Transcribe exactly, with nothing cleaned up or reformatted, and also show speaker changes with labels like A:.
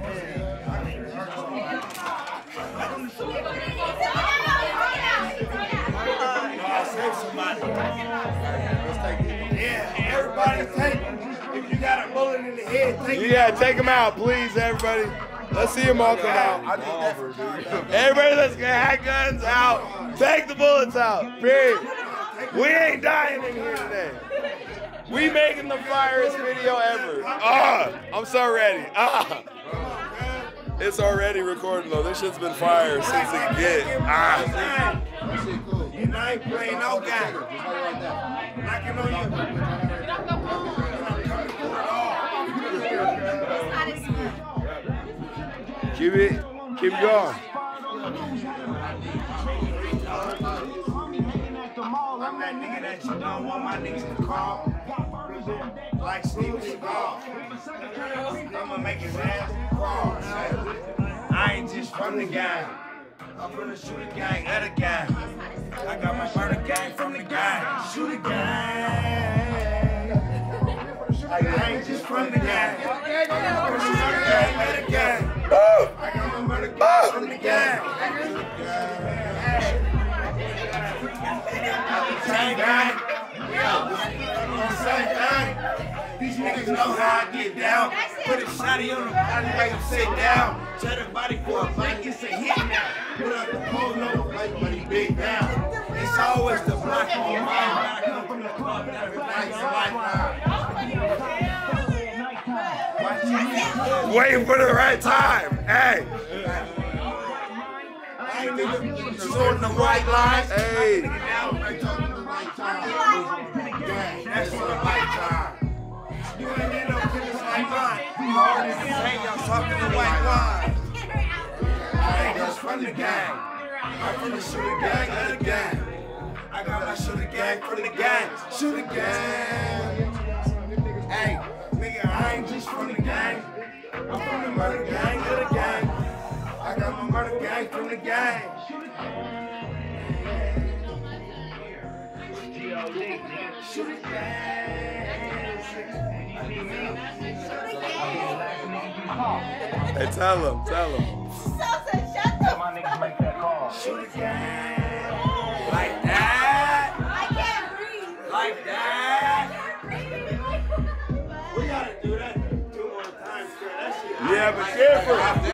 A: Save somebody. Yeah, everybody take, if you got a bullet in the head, take it.
B: Yeah, take them out, please, everybody. Let's see them all come out. Everybody, let's get handguns out. Take the bullets out. Period. We ain't dying in here today. We making the fireest video ever. Ah, I'm so ready. Ah. It's already recording though. This shit's been fire since it get. Ah.
A: And I ain't playing no game. Knocking on you.
B: Keep it, keep it going.
A: I'm that nigga that you don't want my niggas to call. Like Steven Seagal. I'ma make his ass crawl. I ain't just from the gang. I'm from the shooter gang, other gang. I got my murder gang from the gang. Shooter gang. I ain't just from the gang. I'm from the shooter gang, other gang. I got my murder gang from the gang. Same gang. Same gang. These niggas know how I get down. Put a shotty on the body, make him sit down. Shut the body for a bike, it's a hit now. Put up the pole, no fight, but he big down. It's always the block on my mind. I come from the club, everybody's a lifetime.
B: Waiting for the right time. Hey.
A: I ain't nigga sorting the white lines.
B: Hey.
A: That's for the lifetime. You ain't in no killers like mine. Hard as hell, y'all talking the white wine. I ain't just from the gang. I'm from the shooter gang, other gang. I got my shooter gang from the gang. Shooter gang. Hey, nigga, I ain't just from the gang. I'm from the murder gang, other gang. I got my murder gang from the gang. Shooter gang.
B: Hey, tell him, tell him.
A: Shooter gang. Like that.
C: I can't breathe.
A: Like that. We gotta do that two more times, girl. That shit.
B: Yeah, but careful.